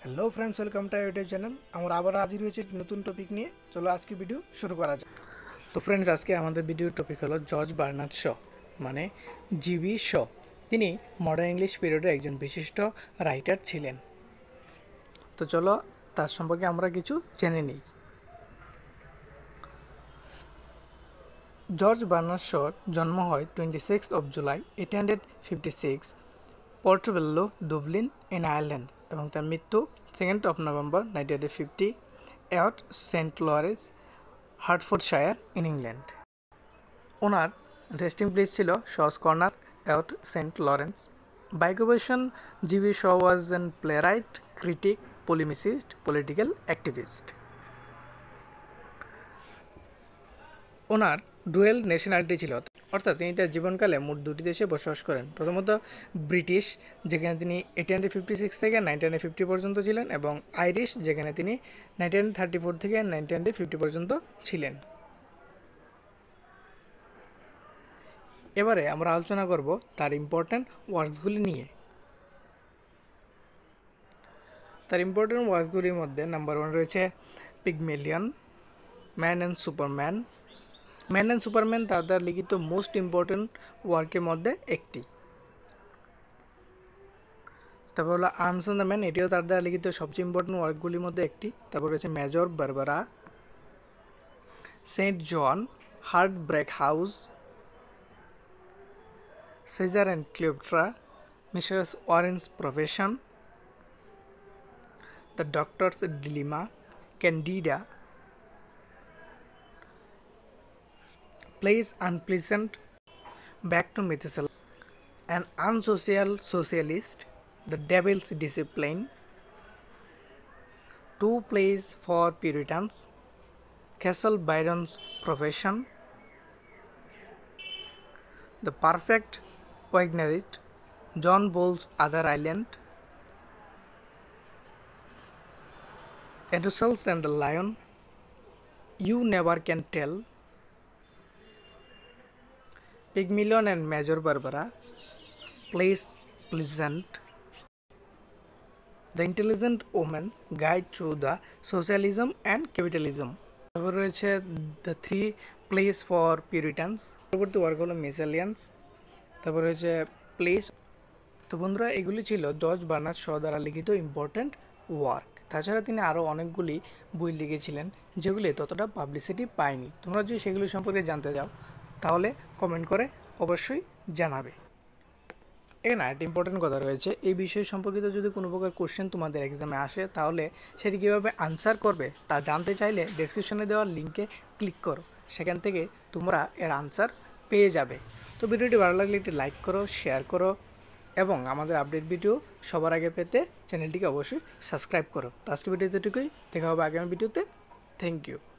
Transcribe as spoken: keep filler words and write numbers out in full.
Hello friends, welcome to YouTube channel. আমরা আবার হাজির হয়েছি নতুন টপিক নিয়ে। চলো আজকে ভিডিও শুরু করা যাক। তো ফ্রেন্ডস, আজকে আমাদের ভিডিওর টপিক হলো জর্জ বার্নার্ড শ, মানে জিবি শ। তিনি মডার্ন ইংলিশ পিরিয়ডের একজন বিশিষ্ট রাইটার ছিলেন। তো চলো তার সম্পর্কে আমরা কিছু জেনে নিই। জর্জ বার্নার্ড শর জন্ম হয় twenty six of July eighteen fifty six, Portobello, Dublin in Ireland, এবং তার মৃত্যু second of November nineteen fifty at Saint Lawrence, Hertfordshire in England. ওনার রেস্টিং প্লেস ছিল Shaw's corner at Saint Lawrence. Biography: GB Shaw was an playwright, critic, polemicist, political activist. ওনার dual nationality ছিল, অর্থাৎ তিনি তার জীবনকালে মোট দুটি দেশে বসবাস করেন। প্রথমত ব্রিটিশ, যেখানে তিনি এইটিন ফিফটি সিক্স থেকে নাইনটিন ফিফটি পর্যন্ত ছিলেন, এবং আইরিশ, যেখানে তিনি নাইনটিন থার্টি ফোর থেকে নাইনটিন ফিফটি পর্যন্ত ছিলেন। এবারে আমরা আলোচনা করব তার ইম্পর্ট্যান্ট ওয়ার্কসগুলি নিয়ে। তার ইম্পর্ট্যান্ট ওয়ার্কসগুলির মধ্যে নাম্বার ওয়ান রয়েছে Pygmalion, man and superman. Man and superman তার দ্বারা লিখিত মোস্ট ইম্পর্ট্যান্ট ওয়ার্কের মধ্যে একটি। তারপর হলো আর্মস অ্যান্ড দ্য ম্যান, এটিও তার দ্বারা লিখিত সবচেয়ে ইম্পর্ট্যান্ট ওয়ার্কগুলির মধ্যে একটি। তারপর রয়েছে major Barbara, Saint John, heartbreak house, Caesar and Cleopatra, mister Warren's profession, the doctor's dilemma, Candida, plays unpleasant, back to Methuselah, an unsocial socialist, the devil's discipline, two plays for Puritans, Castle Byron's profession, the perfect Wagnerite, John Bull's other island, Odysseus and the lion, you never can tell, Pygmalion and Major Barbara, plays pleasant, the intelligent woman's guide through the socialism and capitalism. তারপর রয়েছে the three plays for puritans. পরবর্তী work হলো মেসালিয়ান্স। তারপর রয়েছে place. তো বন্ধুরা, এগুলি ছিল জর্জ বার্নার্ড শ দ্বারা লিখিত ইম্পর্ট্যান্ট ওয়ার্ক। তাছাড়া তিনি আরও অনেকগুলি বই লিখেছিলেন যেগুলি ততটা পাবলিসিটি পায়নি। তোমরা যদি সেগুলি সম্পর্কে জানতে চাও তাহলে কমেন্ট করে অবশ্যই জানাবে। এখানে একটা ইম্পর্টেন্ট কথা রয়েছে, এই বিষয় সম্পর্কিত যদি কোনো প্রকার কোশ্চেন তোমাদের এক্সামে আসে তাহলে সেটি কীভাবে আনসার করবে তা জানতে চাইলে ডেসক্রিপশনে দেওয়া লিঙ্কে ক্লিক করো, সেখান থেকে তোমরা এর আনসার পেয়ে যাবে। তো ভিডিওটি ভালো লাগলে একটি লাইক করো, শেয়ার করো, এবং আমাদের আপডেট ভিডিও সবার আগে পেতে চ্যানেলটিকে অবশ্যই সাবস্ক্রাইব করো। তো আজকে ভিডিওতে এটুকুই, দেখা হবে আগামী ভিডিওতে। Thank you.